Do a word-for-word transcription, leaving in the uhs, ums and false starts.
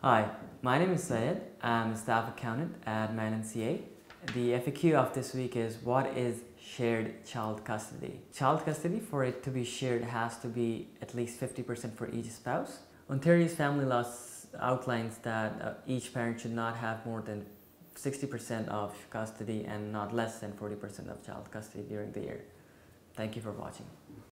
Hi, my name is Syed. I'm a staff accountant at Man N C A. The F A Q of this week is, what is shared child custody? Child custody, for it to be shared, has to be at least fifty percent for each spouse. Ontario's family law outlines that uh, each parent should not have more than sixty percent of custody and not less than forty percent of child custody during the year. Thank you for watching.